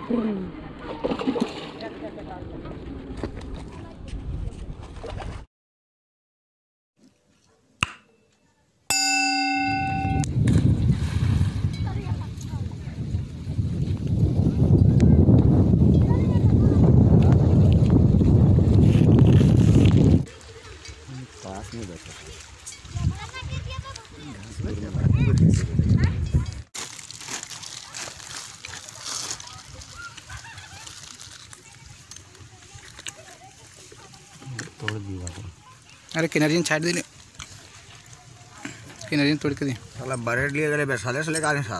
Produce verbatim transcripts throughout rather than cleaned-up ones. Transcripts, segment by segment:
पास में बैठा तोड़ दिया। अरे किनारियन छाट दे, किनारियन तोड़ के दे। साला बरेट लिए गए बैसाले से लेकर साल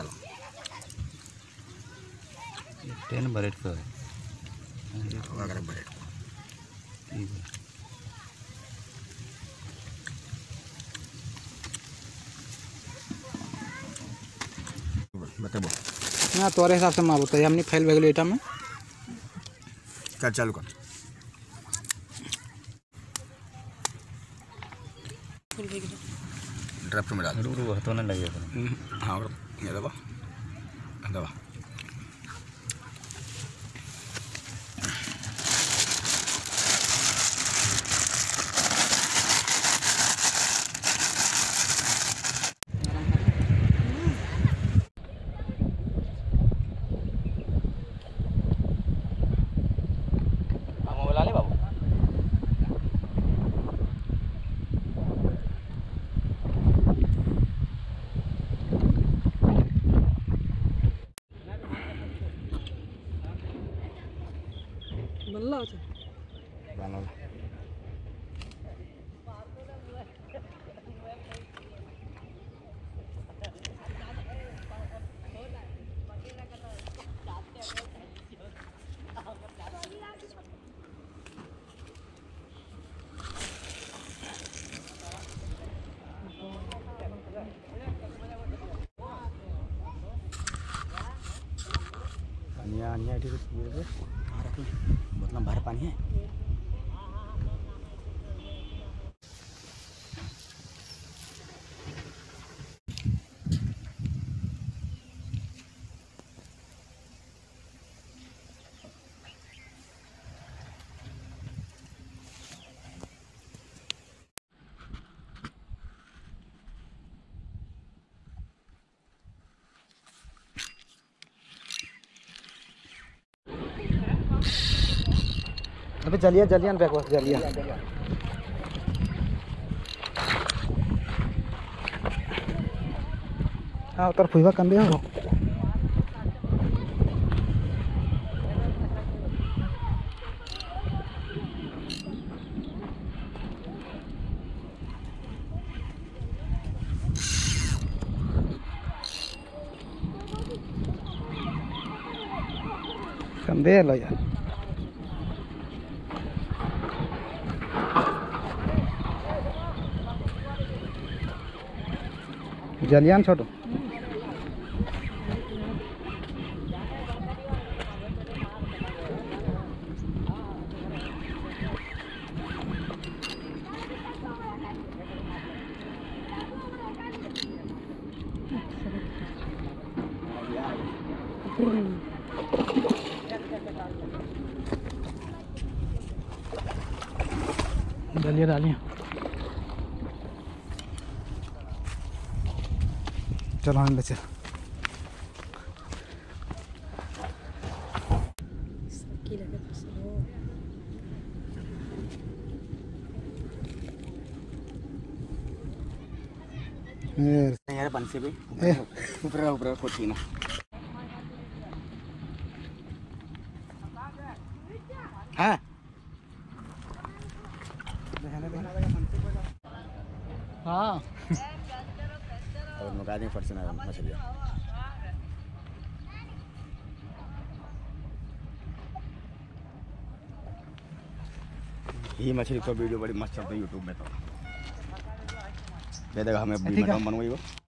टेन बरेट पे है अगर बरेट ठीक है। बताबो ना तोरे हिसाब से माँ बताइए हमने फैल वेगल एटा में क्या चालू कर ड्राफ्ट में डाल रू हाथों ना लगे हाँ ये दबा दबा बल्ला अच्छा बानल पानी आनी ठीक है मतलब बाहर पानी है। अबे जलिया जलिया बैक बस जलिया हाँ उतर फुइवा कंदे हो कंदे लो यार जलियान छोटो जलिया डालिए चलो हम बचे यार बंसी भी ऊपर ऊपर खोटी ना हाँ हाँ और मुकादमे पर से ना मछलियाँ ये मछली को वीडियो बड़ी मस्त चलती है यूट्यूब में तो दे देगा हमें बनवाई वो।